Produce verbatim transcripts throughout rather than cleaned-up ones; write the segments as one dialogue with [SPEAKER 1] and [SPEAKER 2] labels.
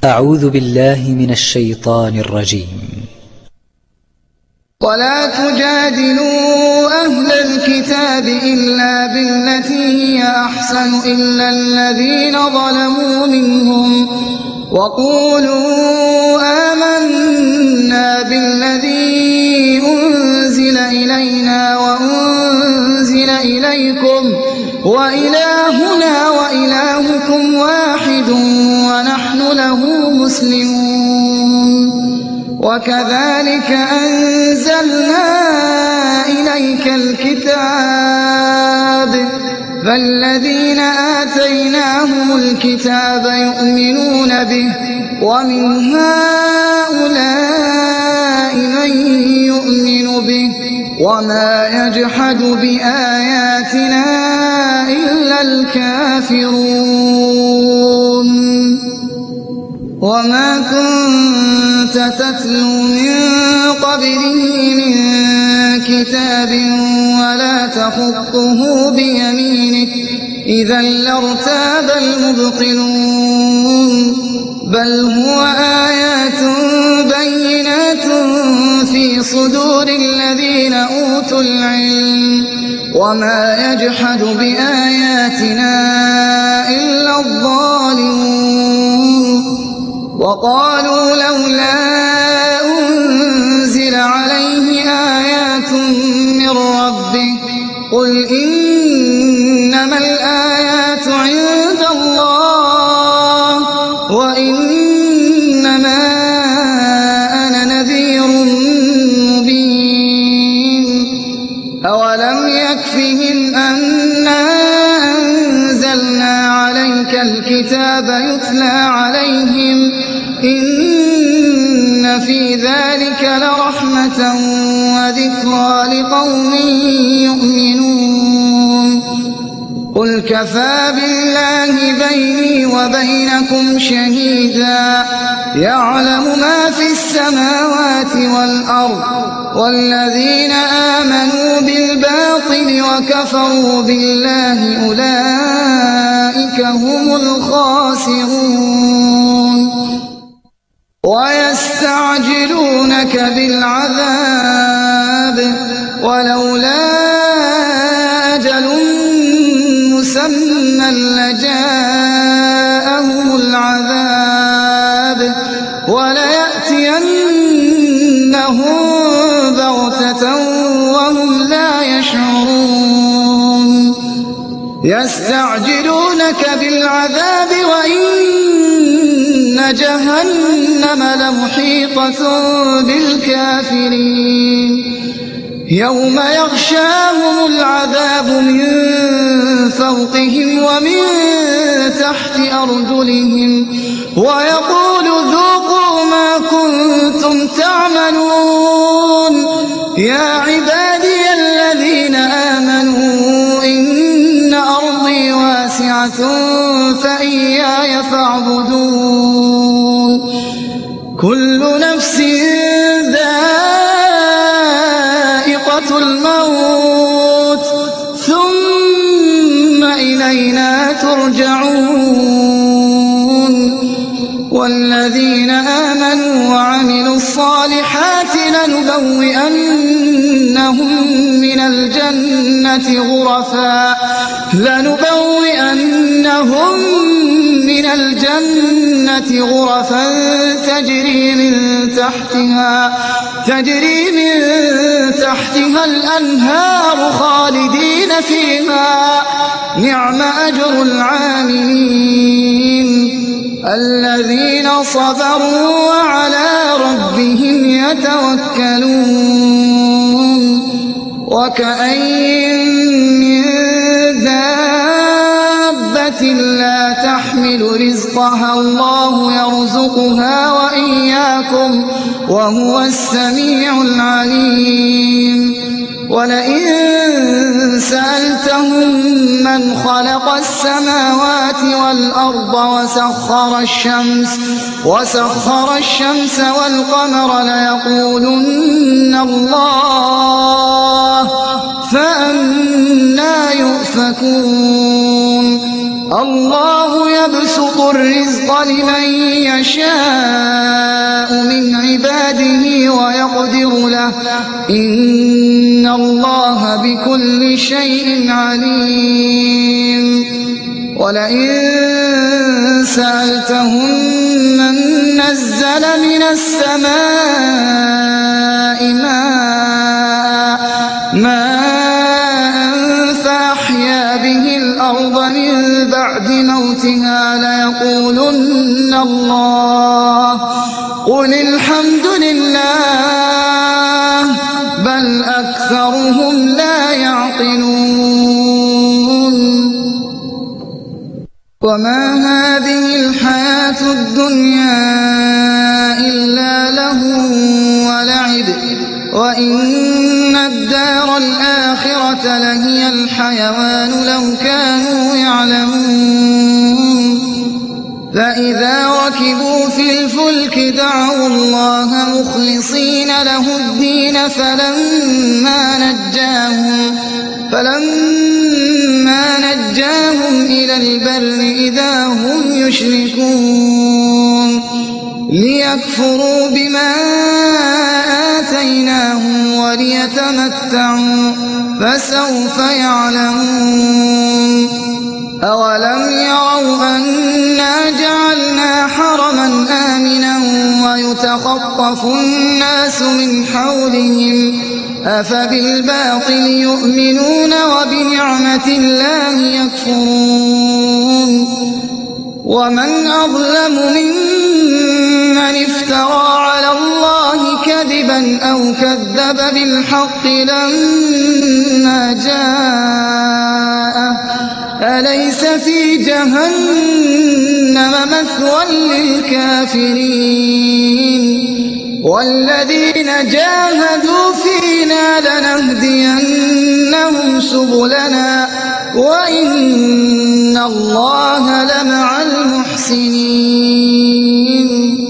[SPEAKER 1] أعوذ بالله من الشيطان الرجيم.
[SPEAKER 2] ولا تجادلوا أهل الكتاب إلا بالتي هي أحسن إلا الذين ظلموا منهم وقولوا آمنا بالذي أنزل إلينا وأنزل إليكم وإلهنا وإلهكم واحد ونحن له مسلمون. وكذلك أنزلنا إليك الكتاب فالذين آتيناهم الكتاب يؤمنون به ومن هؤلاء من يؤمن به وما يجحد بآياتنا إلا الكافرون. وما كنت تتلو من قبله من كتاب ولا تخطه بيمينك إذا لارتاب المبطلون بل هو آيات بينات في صدور الذين أوتوا العلم وما يجحد بآياتنا إلا الظالمون. وقالوا لولا أنزل عليه آيات من ربه قل إنما الآيات عند الله وإنما أنا نذير مبين. أولم يكفهم أنا أنزلنا عليك الكتاب يتلى عليهم إن في ذلك لرحمة وذكرى لقوم يؤمنون. قل كفى بالله بيني وبينكم شهيدا يعلم ما في السماوات والأرض والذين آمنوا بالباطل وكفروا بالله أولئك هم الخاسرون. ويستعجلونك بالعذاب ولولا أجل مسمى لجاءهم العذاب وليأتينهم بغتة وهم لا يشعرون. يستعجلونك بالعذاب وإن جهنم لمحيطة بالكافرين يوم يغشاهم العذاب من فوقهم ومن تحت أرجلهم ويقول ذوقوا ما كنتم تعملون. يا عبادي الذين آمنوا إن أرضي واسعة فإياي فاعبدون. كل نفس ذائقة الموت ثم إلينا ترجعون. والذين آمنوا وعملوا الصالحات لنبوئنهم من الجنة غرفا لنبوئنهم من الجنة غرفا تجري من تحتها تجري من تحتها الأنهار خالدين فيها نعم أجر العاملين الذين صبروا وعلى ربهم يتوكلون. وكأين من دابة لا تحمل رزقها الله يرزقها وإياكم وهو السميع العليم. ولئن سألتهم من خلق السماوات والأرض وسخر الشمس وسخر الشمس والقمر ليقولن الله فأنى يؤفكون. الله يبسط الرزق لمن يشاء من عباده ويقدر له إن الله بكل شيء عليم ولئن سألتهم من نزل من السماء ماء ماء فأحيا به الأرض من بعد موتها ليقولن الله قل الحمد لله بل أكثرهم لا يعقلون وما هذه الحياة الدنيا إلا لهو ولعب وإن الدار الآخرة لهي الحيوان لو كانوا يعلمون فإذا ركبوا في الفلك دعوا الله مخلصين له الدين فلما نجاهم فلما نجاهم إلى البر إذا هم يشركون ليكفروا بما آتيناهم وليتمتعوا فسوف يعلمون أولم يروا أنا جعلنا حرما آمنا ويتخطف الناس من حولهم أفبالباطل يؤمنون وبنعمة الله يكفرون ومن أظلم ممن افترى على الله كذبا أو كذب بالحق لما جاءه أليس في جهنم مثوى للكافرين والذين جاهدوا فينا لنهدينهم سبلنا وإن الله لمع المحسنين.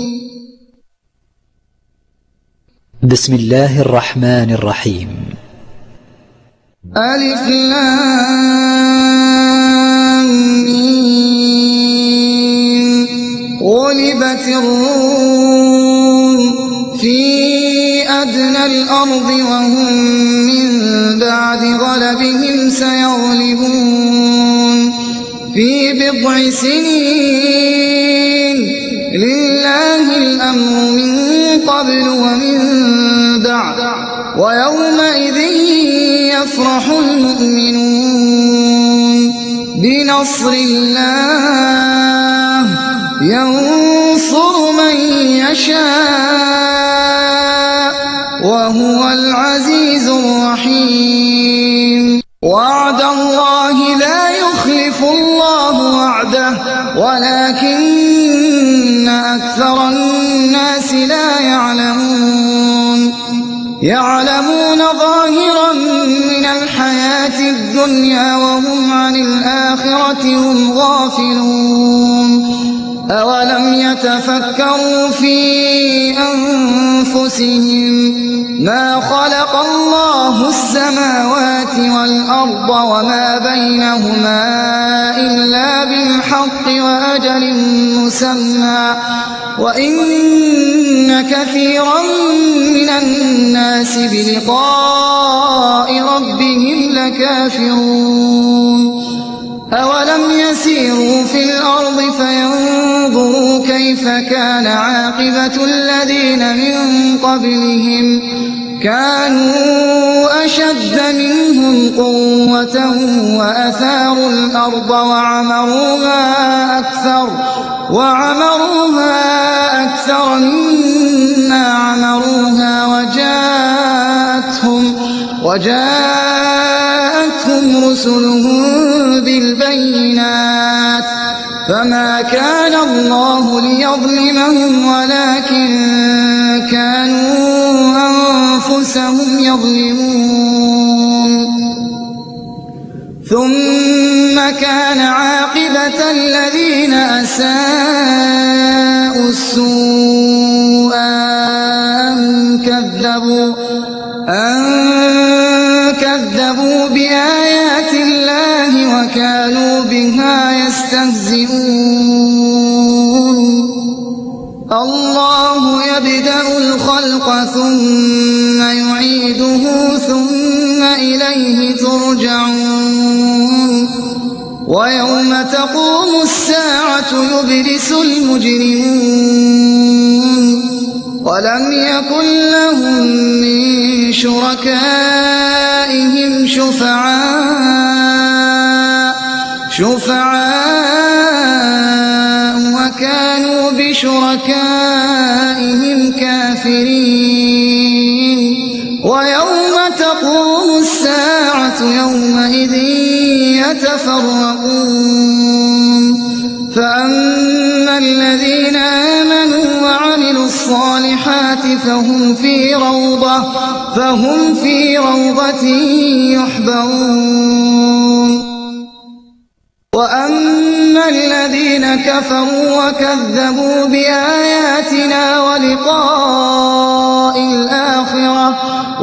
[SPEAKER 1] بسم الله الرحمن الرحيم.
[SPEAKER 2] ألف لام ميم. غلبت الروم في أدنى الأرض وهم من بعد غلبهم سيغلبون في بضع سنين لله الأمر من قبل ومن بعد ويومئذ يفرح المؤمنون بنصر الله ينصر من يشاء وهو العزيز الرحيم. وعد الله لا يخلف الله وعده ولكن أكثر الناس لا يعلمون يعلمون ظاهرا من الحياة الدنيا وهم عن الآخرة هم غافلون. أولم يتفكروا في أنفسهم ما خلق الله السماوات والأرض وما بينهما إلا بالحق وأجل مسمى وإن كثيرا من الناس بلقاء ربهم لكافرون. أولم يسيروا في الأرض فينظروا كيف كان عاقبة الذين من قبلهم كانوا أشد منهم قوة وأثاروا الأرض وعمروها أكثر وعمروها أكثر مما عمروها وجاءتهم وجاءتهم رسلهم بالبينات فما كان الله ليظلمهم ولكن كانوا أنفسهم يظلمون. ثم كان عاقبة الذين أساءوا السوء أن كذبوا أن كذبوا بآيات الله وكانوا بها يستهزئون. الله يبدأ الخلق ثم يعيده ثم إليه ترجعون ويوم تقوم الساعة يبلس المجرمون ولم يكن لهم من شركائهم شفعاء شفعاء وكانوا بشركائهم كافرين ويوم تقوم الساعة يومئذ يتفرقون فأما الذين آمنوا وعملوا الصالحات فهم في روضة فهم في روضة يحبرون وأما الذين كفروا وكذبوا بآياتنا ولقاء الآخرة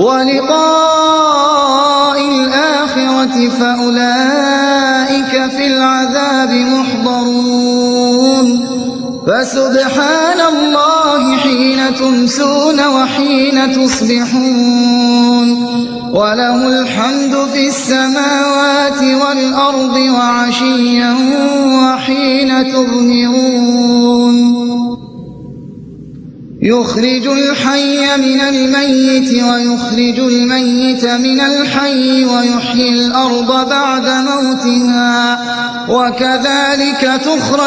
[SPEAKER 2] ولقاء الآخرة فأولئك في العذاب محضرون فسبحان الله حين تمسون وحين تصبحون وله الحمد في السماوات والأرض وعشيا وحين تظهرون يخرج الحي من الميت ويخرج الميت من الحي ويحيي الأرض بعد موتها وكذلك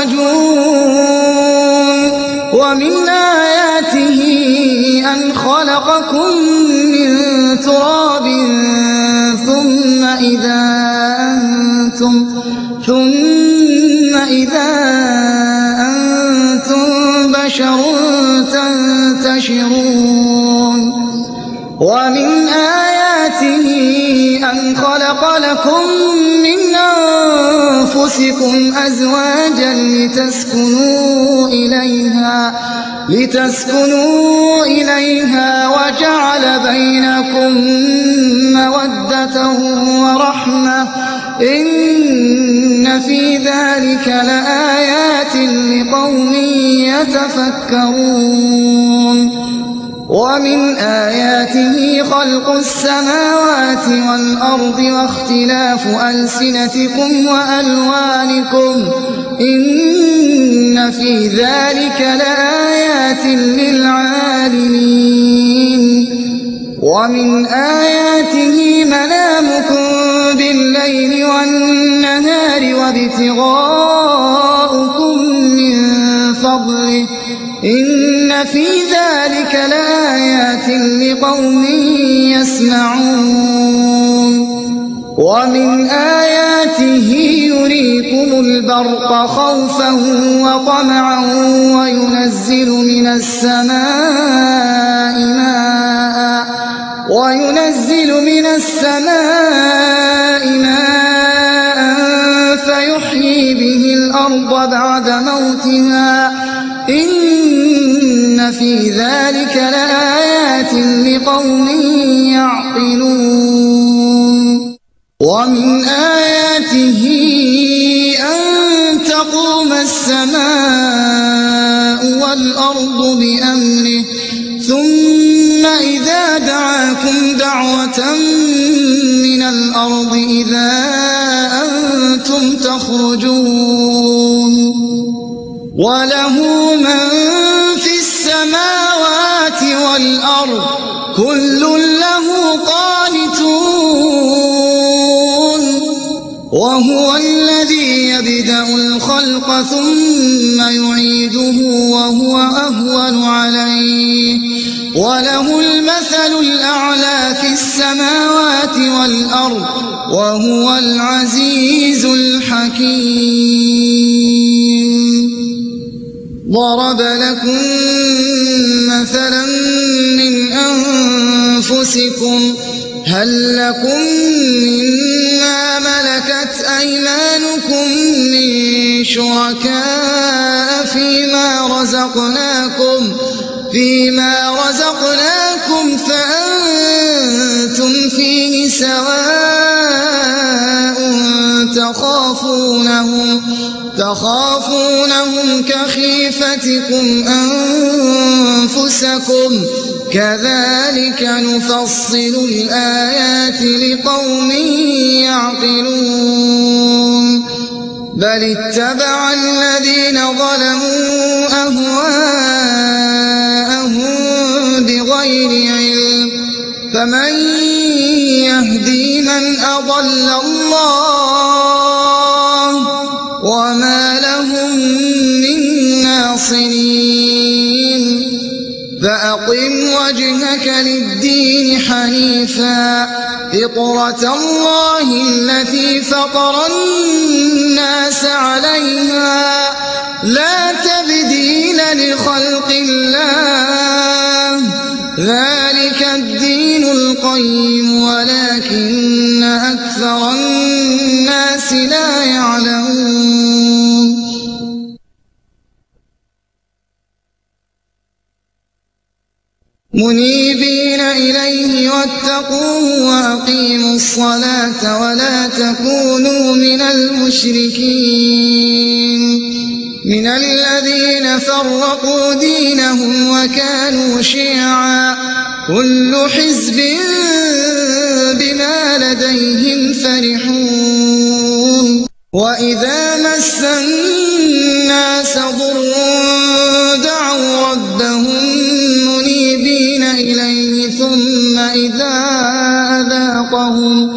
[SPEAKER 2] تخرجون ومن آياته أن خلقكم من تراب ثم إذا أنتم ثم إذا أنتم بشر تنتشرون ومن آياته أن خلق لكم من أنفسكم أزواجا لتسكنوا إليها لتسكنوا إليها وجعل بينكم مودة ورحمة إن في ذلك لآيات لقوم يتفكرون ومن آياته خلق السماوات والأرض واختلاف ألسنتكم وألوانكم إن في ذلك لآيات للعالمين ومن آياته منامكم بالليل والنهار وابتغاؤكم من فضله إن في ذلك لآيات لقوم يسمعون ومن آياته يريكم البرق خوفا وطمعا وينزل من السماء ماء وينزل من السماء ماء فيحيي به الأرض بعد موتها إن في ذلك لآيات لقوم يعقلون ومن آياته أن تقوم السماء والأرض بأمره ثم إذا دعاكم دعوة من الأرض إذا أنتم تخرجون وله من في السماوات والأرض كل له قانتون وهو الذي يبدأ الخلق ثم يعيده وهو أهون عليه وله المثل الأعلى في السماوات والأرض وهو العزيز الحكيم ضرب لكم مثلا من أنفسكم هل لكم مما ملكت أيمانكم من شركاء فيما رزقناكم فيما رزقناكم فأنتم فيه سواء تخافونهم تخافونهم كخيفتكم أنفسكم كذلك نفصل الآيات لقوم يعقلون بل اتبع الذين ظلموا أهواءهم بغير علم فمن يهدي من أضل الله وما لهم من ناصرين فأقم وجهك للدين حنيفا فطرة الله التي فطر الناس عليها لا تبديل لخلق الله ذلك الدين القيم ولكن أكثر الناس لا يعلمون منيبين إليه واتقوه وأقيموا الصلاة ولا تكونوا من المشركين من الذين فرقوا دينهم وكانوا شيعا كل حزب بما لديهم فرحون وإذا مس الناس ضر دعوا ربهم منيبين إليه ثم إذا أذاقهم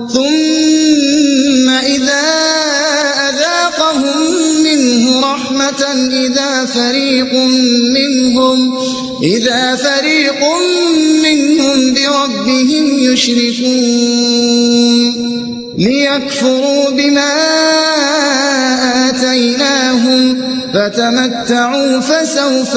[SPEAKER 2] ثم إذا أذاقهم منه رحمة إذا فريق منهم إذا فريق منهم بربهم يشركون ليكفروا بما آتيناهم فتمتعوا فسوف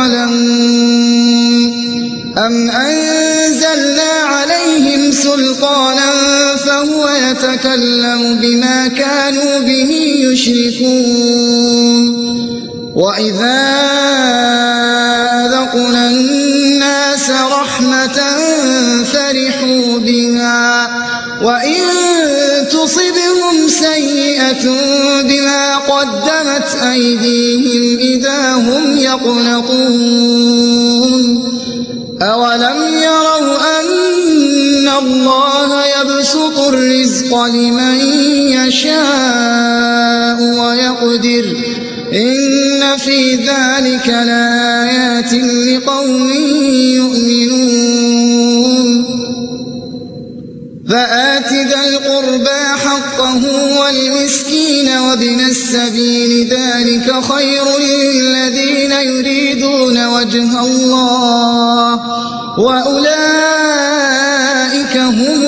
[SPEAKER 2] تعلمون أم أنزلنا عليهم سلطانا فهو يتكلم بما كانوا به يشركون وإذا أذقنا الناس رحمة فرحوا بها وإن تصبهم سيئة بما قدمت أيديهم إذا هم يقنطون أولم يروا أن الله يبسط الرزق لمن يشاء ويقدر إن في ذلك لآيات لقوم يؤمنون فآت ذا القربى حقه والمسكين وابن السبيل ذلك خير للذين يريدون وجه الله وأولئك هم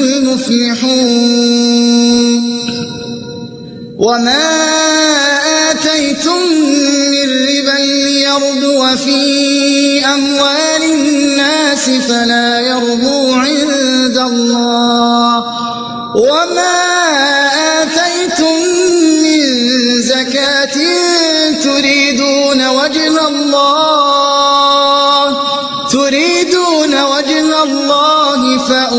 [SPEAKER 2] المفلحون وما آتيتم من ربا ليربو في أموال الناس فلا يربو عند الله وما آتيتم من زكاة تريدون وجه الله تريدون وجه الله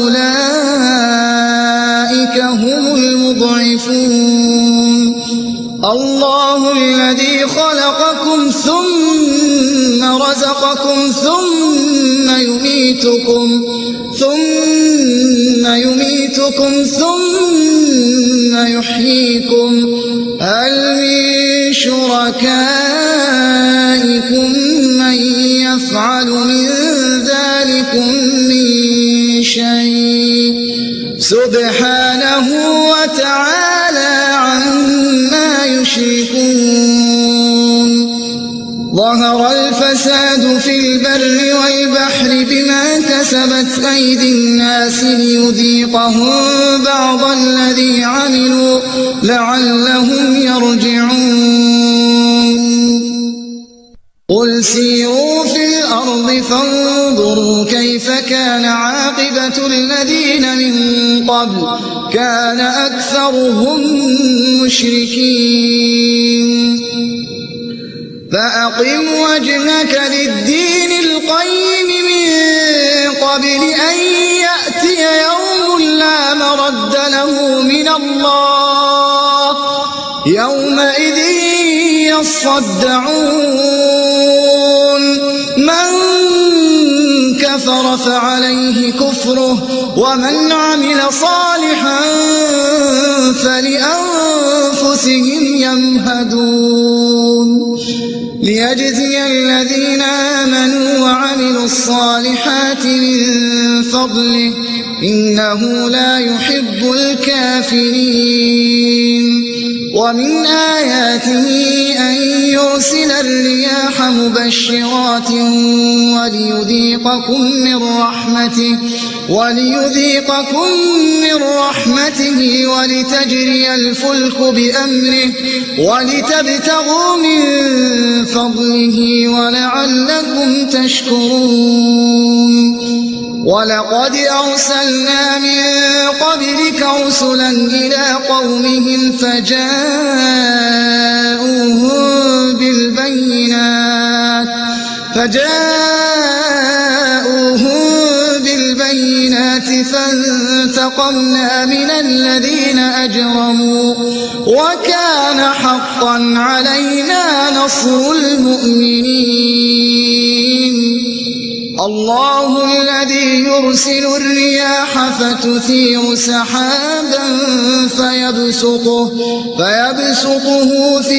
[SPEAKER 2] فأولئك هم المضعفون الله الذي خلقكم ثم رزقكم ثم يميتكم ثم يميتكم ثم يحييكم هل من شركائكم من يفعل من ذلكم من شيء سبحانه وتعالى عما يشركون ظهر الفساد في البر والبحر بما كسبت أيدي الناس ليذيقهم بعض الذي عملوا لعلهم يرجعون قل سيروا في الأرض فانظروا كيف كان عاقبة الذين من قبل كان أكثرهم مشركين فأقم وجهك للدين القيم من قبل أن يأتي يوم لا مرد له من الله يومئذ يصدعون من كفر فعليه كفره ومن عمل صالحا فلأنفسهم يمهدون ليجزي الذين آمنوا وعملوا الصالحات من فضله إنه لا يحب الكافرين ومن آياته أن يرسل الرياح مبشرات وليذيقكم من رحمته وليذيقكم من رحمته ولتجري الفلك بأمره ولتبتغوا من فضله ولعلكم تشكرون ولقد أرسلنا من قبلك رسلا إلى قومهم فجاءوهم بالبينات فجاءوهم بالبينات فانتقمنا من الذين أجرموا وكان حقا علينا نصر المؤمنين الله الذي يرسل الرياح فتثير سحابا فيبسطه, فيبسطه في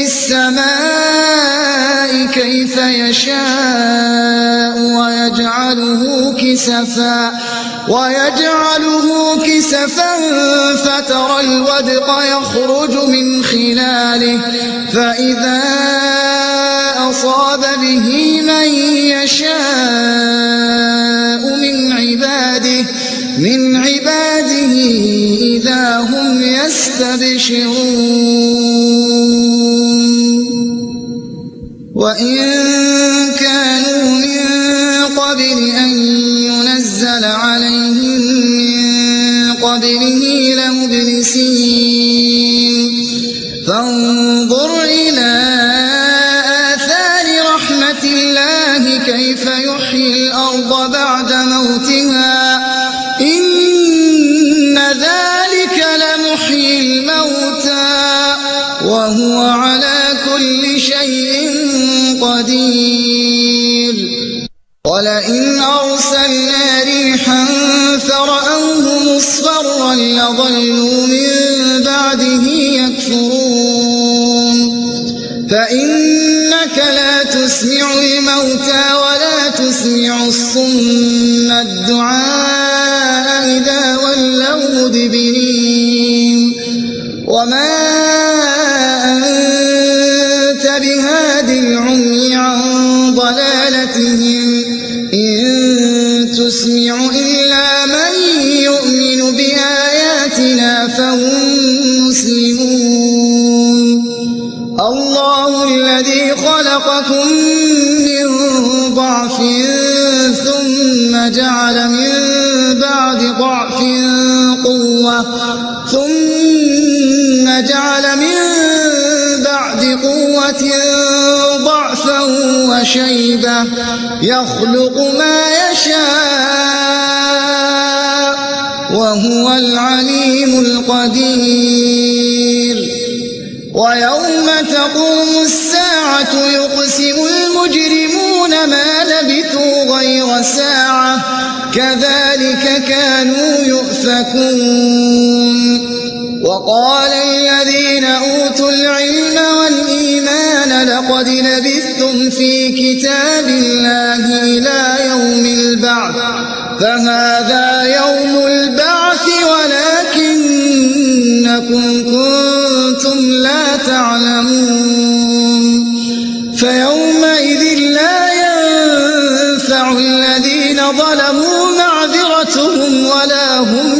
[SPEAKER 2] السماء كيف يشاء ويجعله كسفا, ويجعله كسفا فترى الودق يخرج من خلاله فإذا أصاب به من يشاء من عباده من عباده إذا هم يستبشرون وإن كانوا من قبل أن ينزل عليهم من قبله لمبلسين فانظر إلى كيف يحيي الأرض بعد موتها إن ذلك لمحيي الموتى وهو على كل شيء قدير ولئن أرسلنا ريحا فرأوه مصفرا لظلوا من بعده يكفرون فإنك لا تسمع الموتى ولا تسمع الصم الدعاء إذا ولوا مدبرين وما أنت بهاد العمي عن ضلالتهم إن تسمع إلا من يؤمن بآياتنا فهم مسلمون الله الذي خلقكم من ضعف ثم جعل من بعد ضعف قوة ثم جعل من بعد قوة ضعفا وشيبة يخلق ما يشاء وهو العليم القدير ويوم تقوم الساعة يقسم المجرمون ما لبثوا غير ساعة كذلك كانوا يؤفكون وقال الذين أوتوا العلم والإيمان لقد لبثتم في كتاب الله إلى يوم البعث فهذا يوم البعث ولكنكم كنتم لا تعلمون فيومئذ لا ينفع الذين ظلموا معذرتهم ولا هم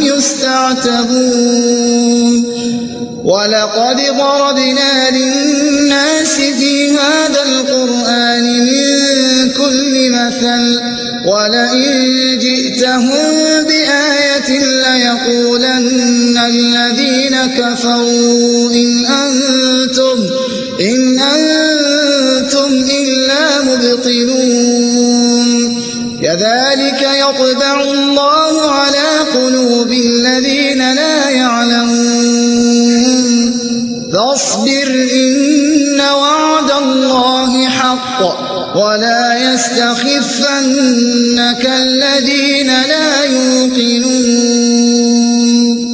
[SPEAKER 2] يستعتبون ولقد ضربنا للناس في هذا القرآن من كل مثل ولئن جئتهم بآية ليقولن الذين كفروا إن أنتم إن أنتم إلا مبطلون كذلك يطبع الله على قلوب الذين لا يعلمون فاصبر إن وعد الله ولا يستخفنك الذين لا يوقنون.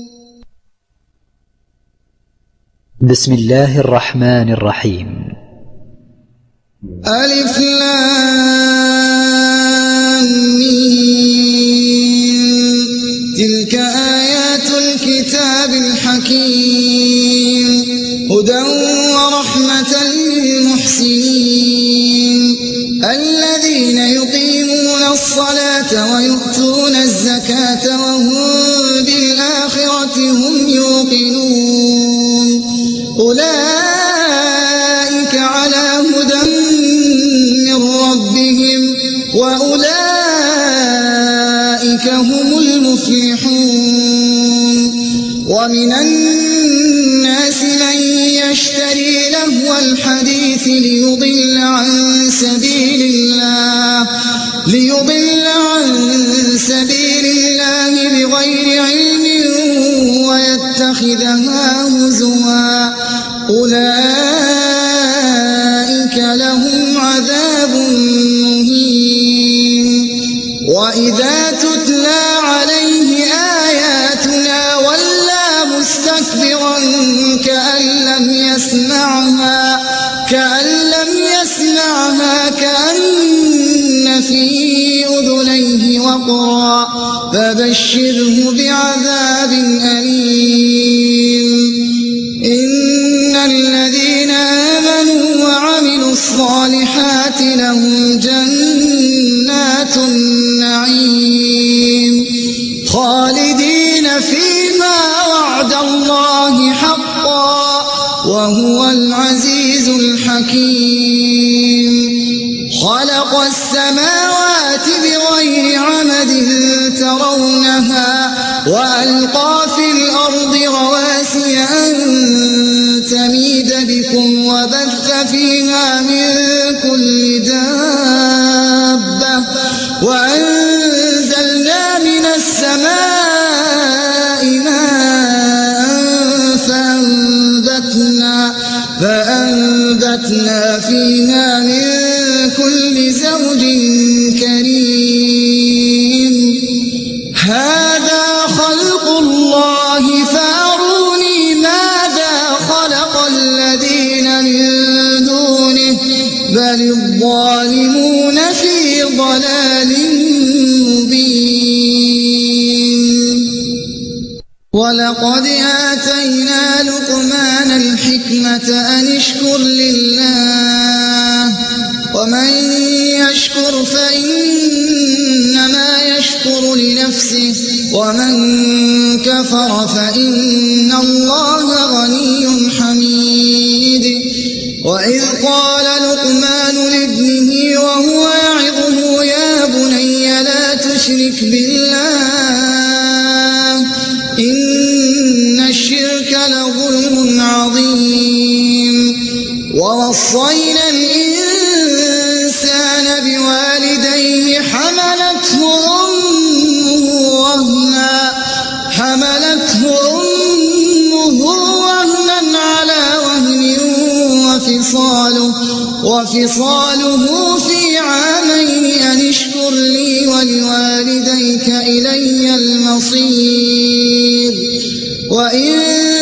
[SPEAKER 1] بسم الله الرحمن الرحيم.
[SPEAKER 2] ألف لام ميم. تلك آيات الكتاب الحكيم هدى ورحمة للمحسنين الذين يقيمون الصلاة ويؤتون الزكاة وهم بالآخرة هم يوقنون. أولئك على هدى من ربهم وأولئك هم المفلحون. ومن الناس من يشتري لهو الحديث ليضل عن سبيل الله ليضل عن سبيل الله بغير علم ويتخذها هزوا. أولئك لهم عذاب مهين. وإذا تتلى عليه آياتنا ولى مستكبرا كأن لم يسمعها كأن لم يسمعها كأن في أذنيه وقرا فبشره بعذاب أليم. إن الذين آمنوا وعملوا الصالحات لهم جنات النعيم خالدين فيما وعد الله حقا وهو العزيز الحكيم. خلق السماوات بغير عمد ترونها وألقى في الأرض رواسي أن تميد بكم وبث فيها من كل دابة وأنزلنا من السماء ماء فأنبتنا, فأنبتنا فيها من كل زوج كريم. هذا خلق الله فأروني ماذا خلق الذين من دونه بل الظالمون في ضلال مبين. ولقد آتينا لقمان الحكمة أن اشكر لله ومن يشكر فإنما يشكر لنفسه ومن كفر فإن الله غني حميد. وإذ قال لقمان لابنه وهو يعظه يا بني لا تشرك بالله إن الشرك لظلم عظيم. ووصينا الإنسان بوالديه حملته أمه وهنا حملته أمه وهنا على وهن وفصاله وفصاله في عامين أن اشكر لي ولوالديك إلي المصير. وإن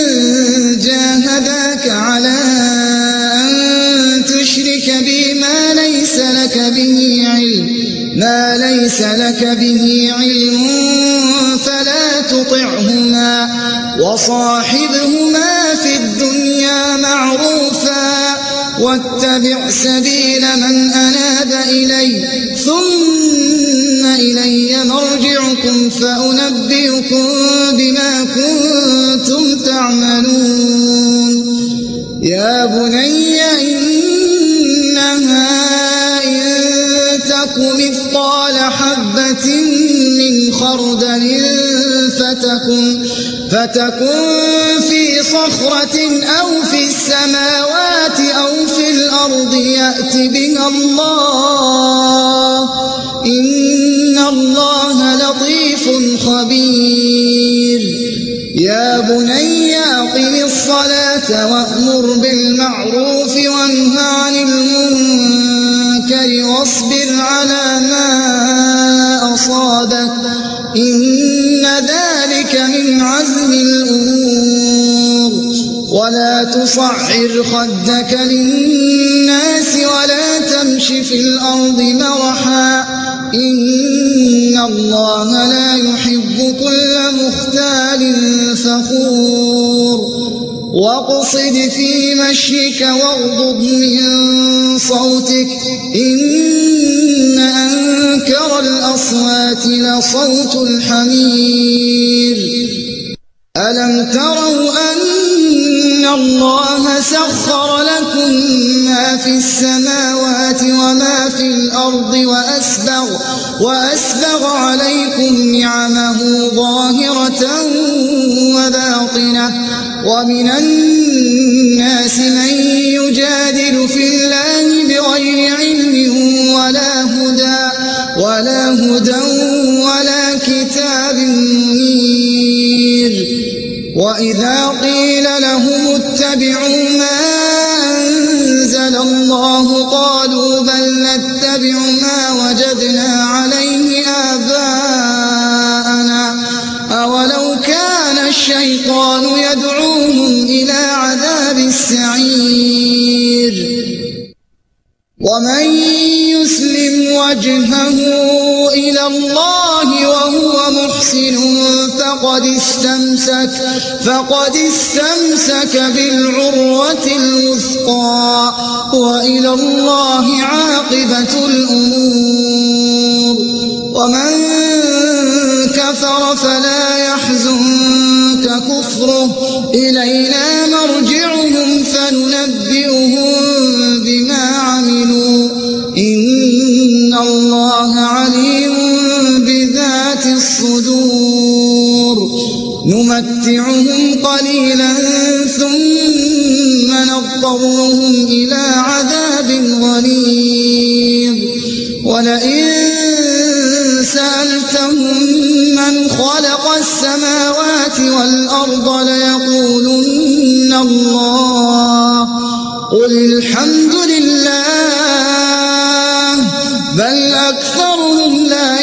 [SPEAKER 2] جاهداك على أن تشرك بي ما ليس لك به علم ما ليس لك به علم فلا تطعهما وصاحبهما في الدنيا معروفا واتبع سبيل من أناب إلي ثم إلي مرجعكم فأنبئكم بما كنتم تعملون. يا بني إنها إن تك مثقال حبة من خردل فتكن, فتكن في صخرة أو في السماوات أو في الأرض يأت بها الله إن الله لطيف خبير. يا بني أقم الصلاة وأمر بالمعروف وانه عن المنكر واصبر على ما أصابك إن ذلك من عزم الأمور ولا تصعر خدك للناس ولا تمش في الأرض مرحا إن الله لا يحب كل مختال فخور واقصد في مشيك واغضض من صوتك إن أنكر الأصوات لصوت الحمير ألم تروا أن الله سخر لكم ما في السماوات وما في الأرض وأسبغ, وأسبغ عليكم نعمه ظاهرة وباطنة ومن الناس من يجادل في الله بغير علم ولا هدى ولا هدى ولا كتاب منير وإذا قيل لهم اتبعوا ما أنزل الله قالوا بل نتبع ما وجدنا عليه آباءنا أولو كان الشيطان يدعوهم إلى عذاب السعير ومن يسلم وجهه إلى الله وهو محسن فقد استمسك فقد استمسك بالعروة الوثقى وإلى الله عاقبة الأمور ومن كفر فلا يحزنك كفره إلينا مرجعهم فننبئهم بما عملوا إن الله عليم بذات الصدور نمتعهم قليلا ثم نضطرهم إلى عذاب غليظ ولئن سألتهم من خلق السماوات والأرض ليقولن الله قل الحمد لله بل أكثرهم لا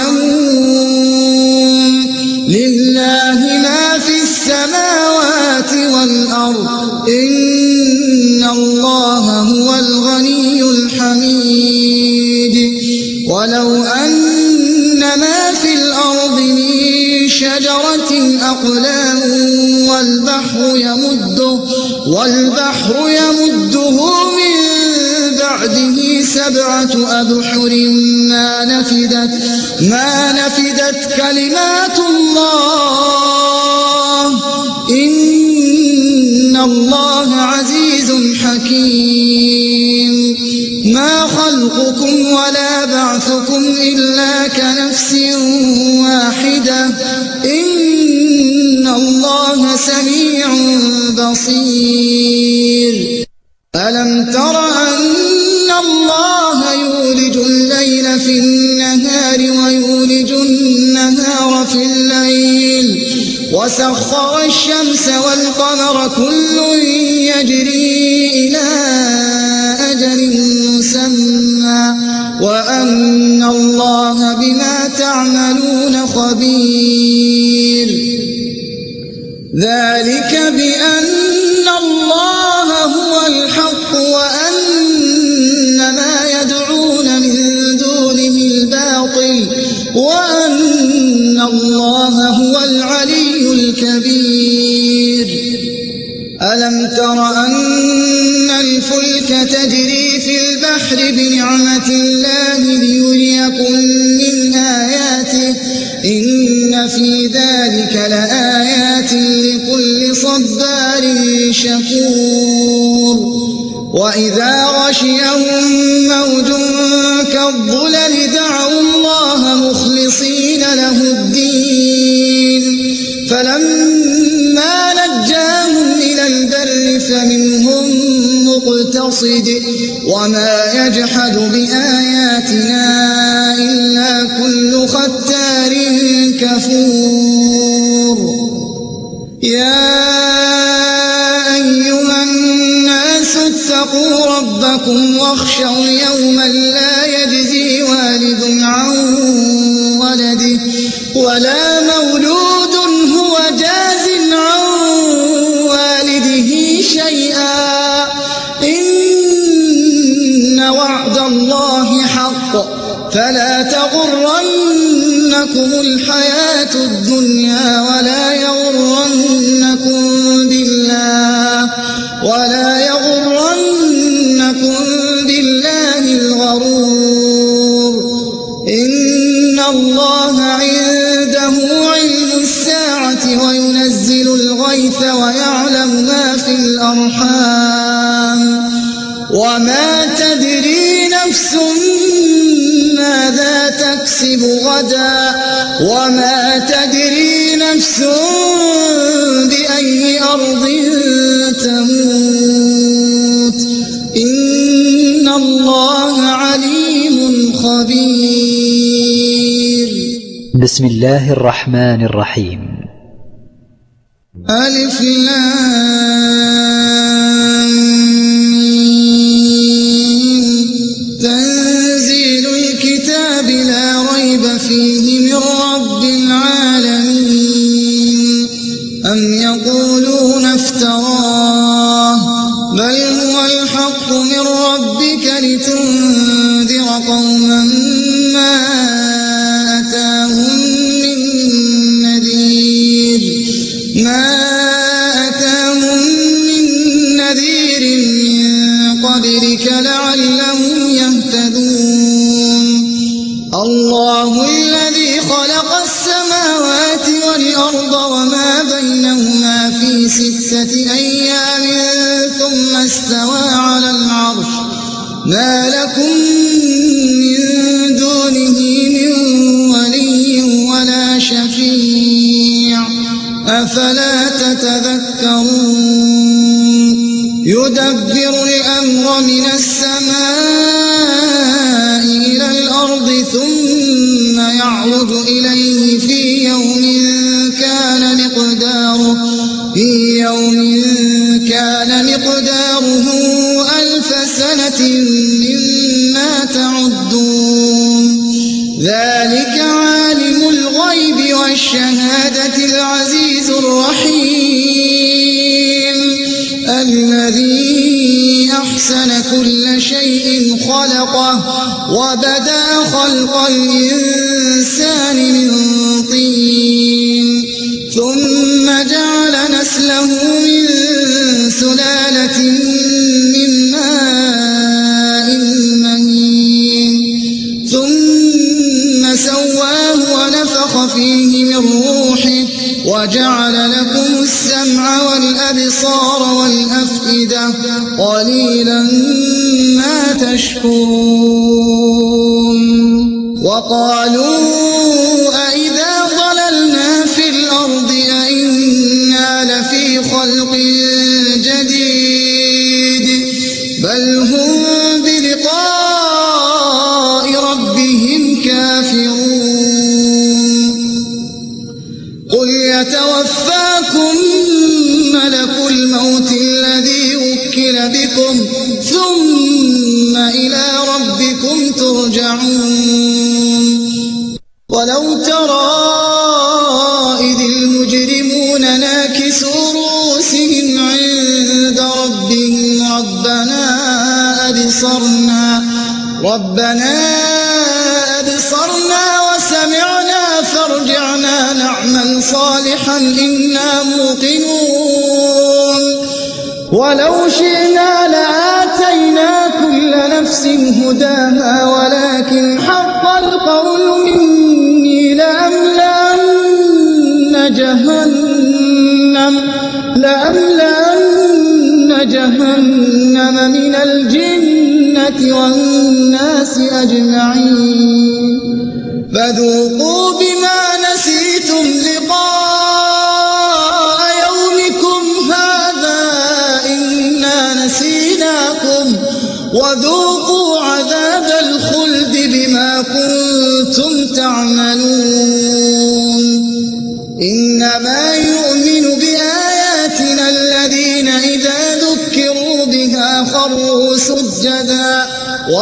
[SPEAKER 2] يعلمون لله ما في السماوات والأرض إن الله هو الغني الحميد ولو أن ما في الأرض من شجرة أقلام والبحر يمده والبحر يمده من بعده سبعة أبحر ما نفدت ما نفدت كلمات الله إن الله عزيز حكيم ما خلقكم ولا بعثكم إلا كنفس واحدة إن الله سميع بصير ألم تر أن الله يولج الليل في النهار ويولج النهار في الليل وسخر الشمس والقمر كل يجري إلى أجل مسمى وأن الله بما تعملون خبير ذلك بأن الله هو الحق وأن ما يدعون من دونه الباطل وأن الله هو العلي الكبير ألم تر أن الفلك تجري في البحر بنعمة الله ليريكم من آياته إن في ذلك لآيات لكل صبار شكور وإذا غشيهم موج كالظلل دعوا الله مخلصين له الدين فلما نجاهم إلى البر فمنهم مقتصد وما يجحد بآياتنا إلا كل ختار كفور يا أيها الناس اتقوا ربكم واخشوا يوما لا يجزي ولا مولود هو جاز عن والده شيئا إن وعد الله حق فلا تغرنكم الحياة الدنيا ولا يغرنكم بالله ولا يغرنكم بالله الغرور إن الله عنده علم الساعة وينزل الغيث ويعلم ما في الأرحام وما تدري نفس ماذا تكسب غدا وما تدري نفس بأي أرض تموت إن الله عليم خبير.
[SPEAKER 1] بسم الله الرحمن الرحيم.
[SPEAKER 2] ألف تنزيل الكتاب لا ريب فيه من رب العالمين أم يقولون افتراه بل هو الحق من ربك لتنذر قوما ما أتاهم من نذير ما أتاهم من نذير من قبلك لعلهم يهتدون. الله الذي خلق السماوات والأرض وما بينهما في ستة أيام ثم استوى على العرش ما لكم من دونه من ولي ولا شفيع أفلا تتذكرون. يدبر الأمر من السماء إلى الأرض ثم يعرج إليه في يوم كان مقداره في يوم كان مقداره ألف سنة مما تعدون. ذلك عالم الغيب والشهادة العزيز الرحيم الذي أحسن كل شيء خلقه وبدأ خلق الإنسان من طين ثم جعل نسله من سلالة من ماء مهين ثم سواه ونفخ فيه من روحه وجعل لكم السمع والأبصار والأفئدة قليلا ما تشكرون. وقالوا أئذا ضللنا في الأرض أئنا لفي خلق جديد بل هم بلقاء ربهم كافرون. قل يتوفاكم ملك الموت الذي وكل بكم ثم إلى ربكم ترجعون. ولو ترى إذ المجرمون ناكسوا رؤوسهم عند ربهم ربنا أبصرنا ربنا أبصرنا وسمعنا فارجعنا نعمل صالحا إنا موقنون. ولو شئنا لآتينا كل نفس هداها ولكن حق القول مني لأملأن جهنم لأملأن جهنم من الجنة والناس أجمعين. فذوقوا بما نسيتم لقاء يومكم هذا إنا نسيناكم وذوقوا عذاب الخلد بما كنتم تعملون. إنما يؤمن بآياتنا الذين إذا ذكروا بها خروا سجدا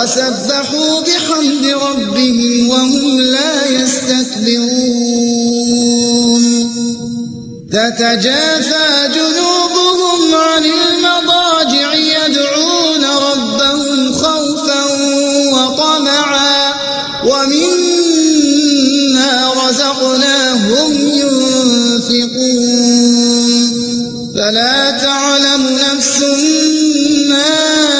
[SPEAKER 2] وسبحوا بحمد ربهم وهم لا يستكبرون. تتجافى جنوبهم عن المضاجع يدعون ربهم خوفا وطمعا ومما رزقناهم ينفقون فلا تعلم نفس ما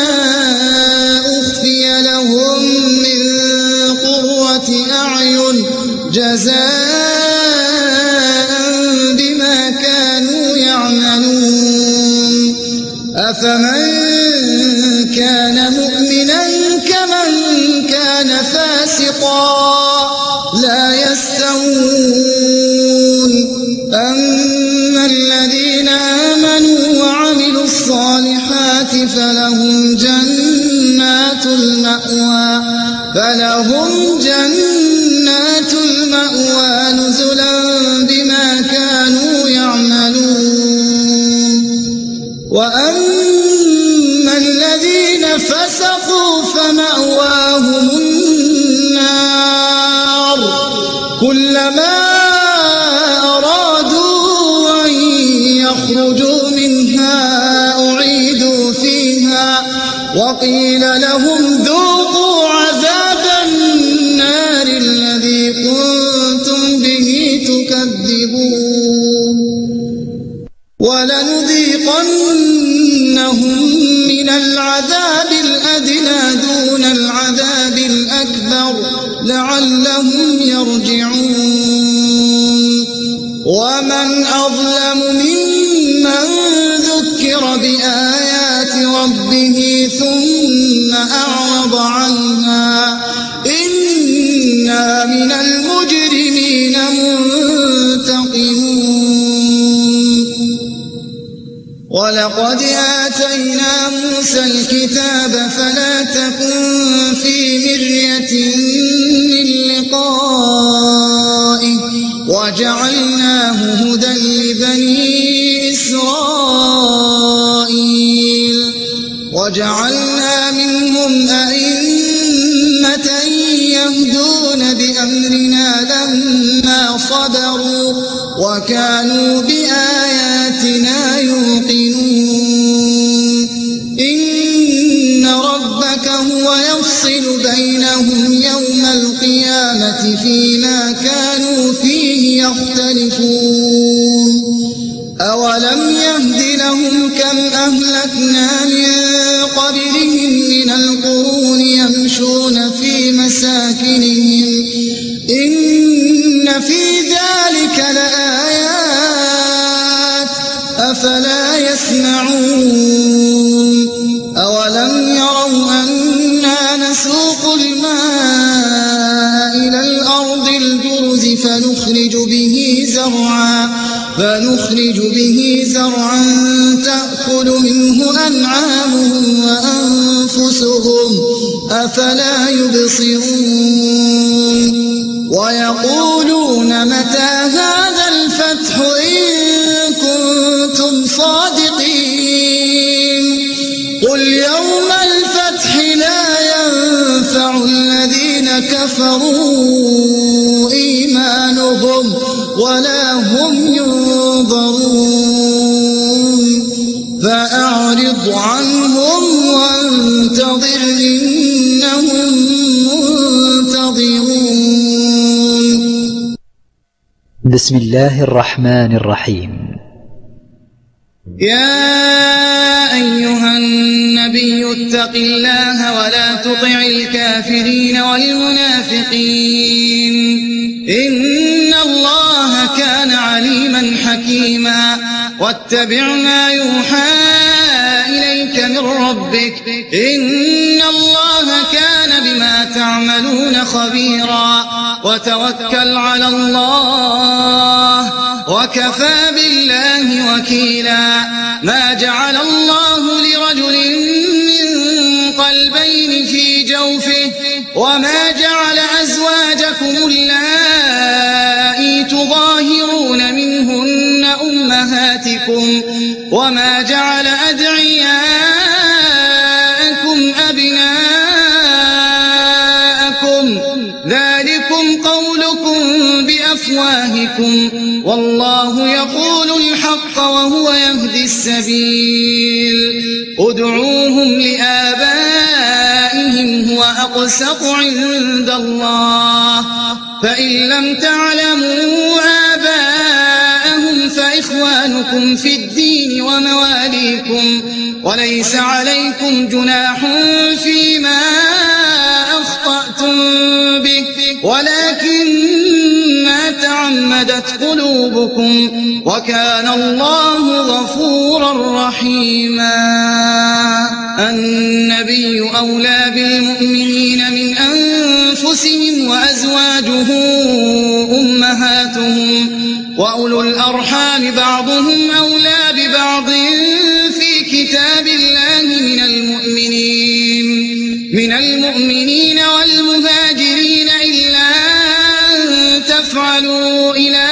[SPEAKER 2] أخفي لهم من قرة أعين جزاء بما كانوا يعملون أفمن كان مؤمنا كمن كان فاسقا لا يستوون أما الذين آمنوا وعملوا الصالحات فلهم جنات المأوى فلهم جنات المأوى نزلا بما كانوا يعملون وأما الذين فسقوا فمأواهم النار كلما أرادوا أن يخرجوا منها أعيدوا فيها وقيل لهم ذوقوا عذاب النار الذي كنتم به تكذبون ولنذيقنهم من العذاب الأدنى دون العذاب الأكبر لعلهم يرجعون ومن أظلم ممن ذكر بآيات ربه ثم أعرض عنها إنا من المجرمين منتقمون ولقد آتينا موسى الكتاب فلا تكن في مرية من لقائه وجعلناه هدى لبني إسرائيل وجعلنا منهم أئمة يهدون بأمرنا لما صبروا وكانوا بآياتنا يوقنون إن ربك هو يفصل بينهم يوم القيامة فيما كانوا فيه يختلفون أولم يهد لهم كم أهلكنا من قبلهم من القرون يمشون في مساكنهم إن في ذلك لآيات أفلا يسمعون أولم يروا أنا نسوق الماء إلى الأرض الجرز فنخرج به زرعا فنخرج به زرعا تأكل منه أنعامهم وأنفسهم أفلا يبصرون ويقولون متى هذا الفتح إن كنتم صادقين قل يوم الفتح لا ينفع الذين كفروا إيمانهم ولا هم ينظرون فأعرض عنهم وانتظر إنهم منتظرون.
[SPEAKER 1] بسم الله الرحمن الرحيم.
[SPEAKER 2] يا أيها النبي اتق الله ولا تطع الكافرين والمنافقين إن الله كان عليما حكيما واتبع ما يوحى إليك من ربك إن الله كان بما تعملون خبيرا وتوكل على الله وكفى بالله وكيلا ما جعل الله لرجل من قلبين في جوفه وما جعل أزواجكم اللائي تظاهرون منهن أمهاتكم وما جعل أدعياءكم أبناءكم ذلكم قولكم بأفواهكم والله يقول الحق الحق وهو يهدي السبيل ادعوهم لآبائهم هو أقسط عند الله فإن لم تعلموا آباءهم فإخوانكم في الدين ومواليكم وليس عليكم جناح فيما أخطأتم به ولكن ما تعمدت قلوبكم وكان الله غفورا رحيما. النبي أولى بالمؤمنين من أنفسهم وأزواجه أمهاتهم وأولو الأرحام بعضهم أولى ببعض في كتاب الله من المؤمنين من المؤمنين والمهاجرين إلا أن تفعلوا إلى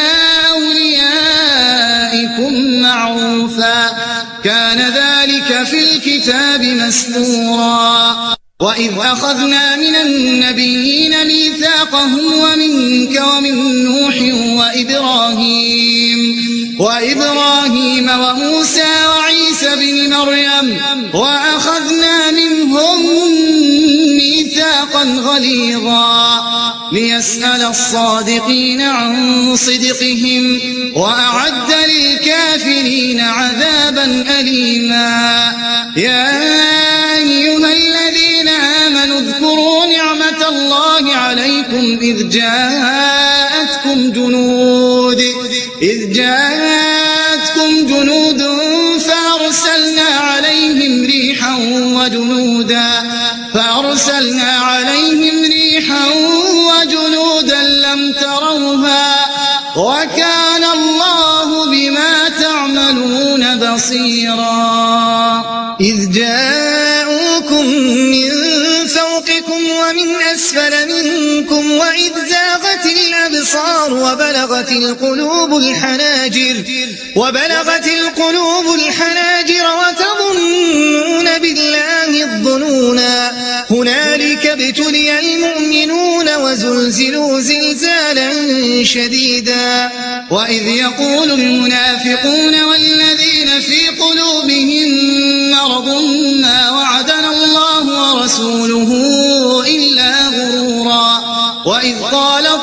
[SPEAKER 2] أوليائكم معروفا كان ذلك في الكتاب مسطورا. وإذ أخذنا من النبيين ميثاقهم ومنك ومن نوح وإبراهيم وإبراهيم وموسى وعيسى بن مريم وأخذنا منهم ميثاقا غليظا ليسأل الصادقين عن صدقهم وأعد للكافرين عذابا أليما. يا أيها الذين آمنوا اذكروا نعمة الله عليكم إذ جاءتكم جنود إذ جاءتكم جنود فأرسلنا عليهم ريحا وجنودا فأرسلنا عليهم ريحا وجنودا لم تروها وكان الله بما تعملون بصيرا. إذ جاءوكم من فوقكم ومن أسفل منكم وإذ زاغت الأبصار وبلغت القلوب الحناجر وبلغت القلوب الحناجر وتظنون بالله الظنونا هنالك ابتلي المؤمنون وزلزلوا زلزالا شديدا. وإذ يقول المنافقون والذين في قلوبهم مرض ما وعدنا الله ورسوله إلا غرورا. وإذ قالت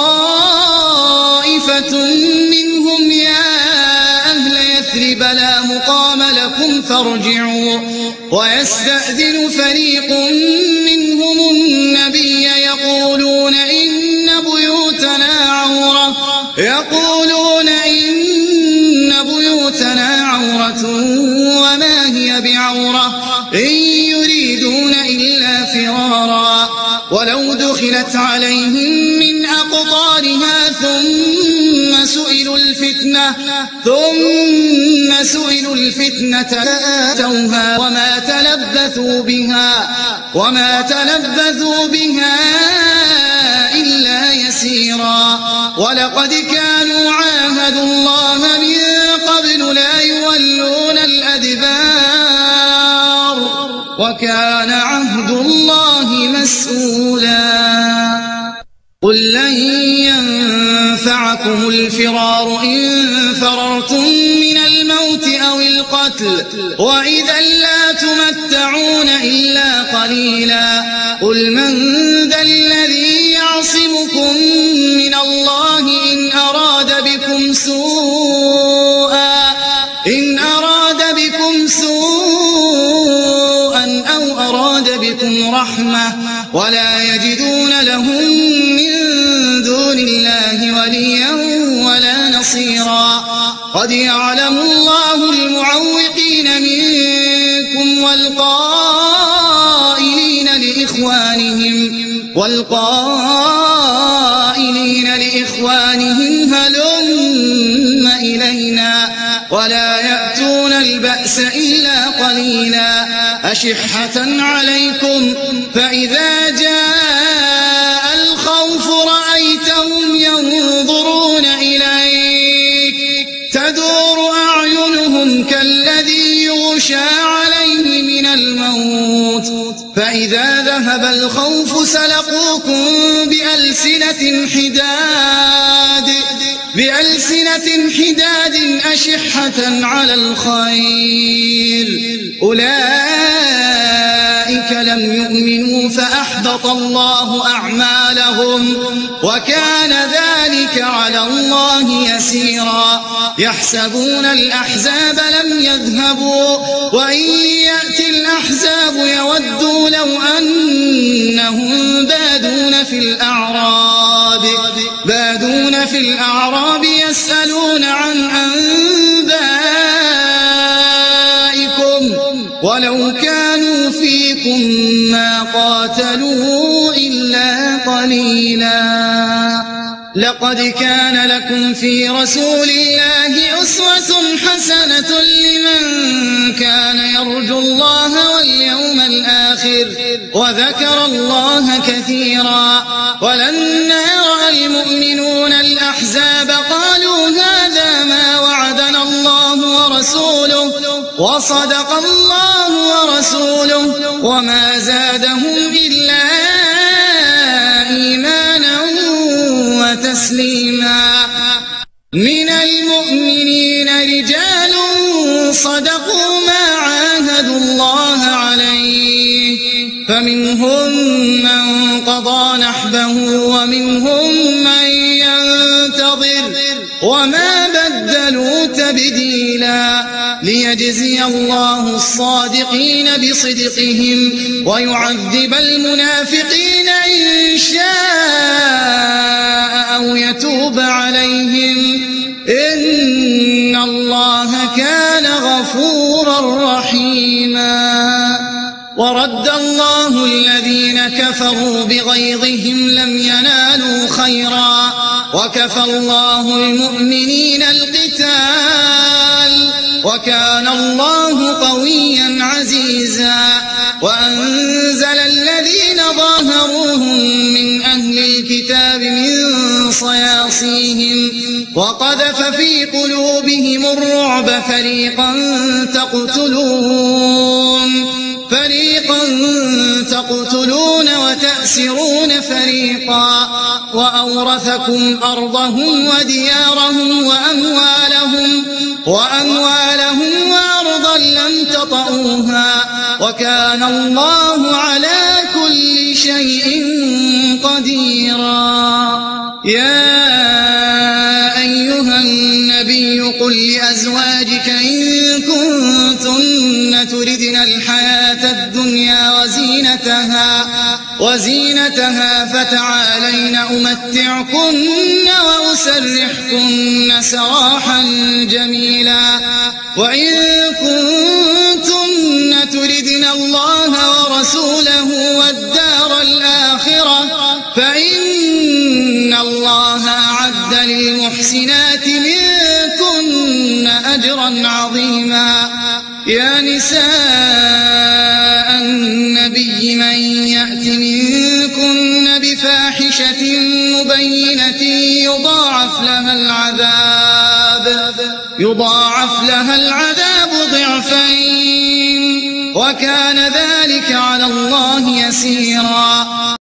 [SPEAKER 2] طائفة منهم يا أهل يثرب لا مقام لكم فارجعوا ويستأذن فريق منهم النبي يقولون إن بيوتنا عورة يقولون إن بيوتنا عورة وما هي بعورة إن يريدون إلا فرارا ولو دخلت عليهم من أقطارها ثم سئلوا الفتنة ثم سئلوا الفتنة لآتوها وما تلبثوا بها وما تلبثوا بها إلا يسيرا. ولقد كانوا عاهدوا الله من قبل لا يولون الأدبار وكان عهد الله مسؤولا. قل لن ينفعكم الفرار إن فررتم من الموت أو القتل وإذا لا تمتعون إلا قليلا. قل من ذا الذي يعصمكم من الله إن أراد بكم سوءا إن أراد بكم سوءا أو أراد بكم رحمة ولا يجدون لهم من دون الله وليا ولا نصيرا. قد يعلم الله المعوقين منكم والقائلين لإخوانهم والقائلين لإخوانهم هلم إلينا ولا يأتون البأس إلا قليلا. أشحة عليكم فإذا جاء الخوف رأيتهم ينظرون إليك تدور أعينهم كالذي يغشى عليه من الموت فإذا ذهب الخوف سلقوكم بألسنة حداد بألسنة حداد أشحة على الخير أولئك لم يؤمنوا فأحبط الله أعمالهم وكان ذلك على الله يسيرا يحسبون الأحزاب لم يذهبوا وإن يأتي الأحزاب يودوا لو أنهم بادون في الأعراب بادون في الأعراب يسألون عن أنبائكم ولو كانوا فيكم ما قاتلوا إلا قليلا لقد كان لكم في رسول الله أسوة حسنة لمن كان يرجو الله واليوم الآخر وذكر الله كثيرا ولما رأى المؤمنون الأحزاب قالوا هذا ما وعدنا الله ورسوله وصدق الله ورسوله وما زادهم إلا إيمانا وتسليما من المؤمنين رجال صدقوا ما عاهدوا الله عليه فمنهم من قضى نحبه ومنهم من ينتظر وما بدلوا تبديلا ليجزي الله الصادقين بصدقهم ويعذب المنافقين إن شاء أو يتوب عليهم إن الله كان غفورا رحيما ورد الله الذين كفروا بغيظهم لم ينالوا خيرا وكفى الله المؤمنين القتال وكان الله قويا عزيزا وأنزل الذين ظاهروهم من أهل الكتاب من صياصيهم وقذف في قلوبهم الرعب فريقا تقتلون فريقا تقتلون وتأسرون فريقا وأورثكم أرضهم وديارهم وأموالهم وأموالهم وأرضا لم تطئوها وكان الله على كل شيء قديرا يا أيها النبي قل لأزواجك إن كنتن تردن الحياة الدنيا وزينتها وزينتها فتعالين أمتعكن وأسرحكن سراحا جميلا وإن كنتن تردن الله ورسوله والدار الآخرة فإن الله أعد للمحسنات منكن أجرا عظيما يا نساء النبي من يأت منكن بفاحشة مبينة يضاعف لها العذاب يضاعف لها العذاب ضعفين وكان ذلك على الله يسيرا